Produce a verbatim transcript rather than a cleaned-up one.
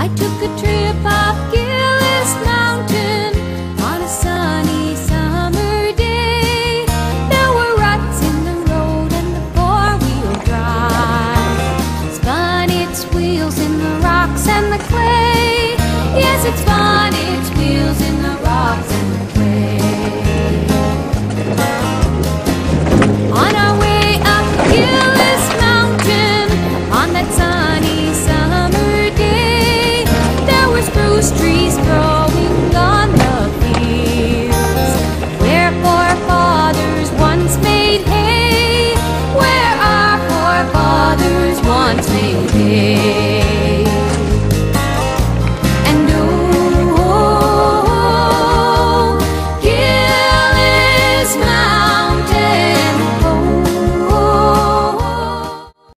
I took a trip up Gillis Mountain on a sunny summer day. There were ruts in the road and the four-wheel drive spun its wheels in the rocks and the clay. Yes, it spun its wheels in the rocks and the clay. On our way up Gillis Mountain on that sunny summer day, there were spruce trees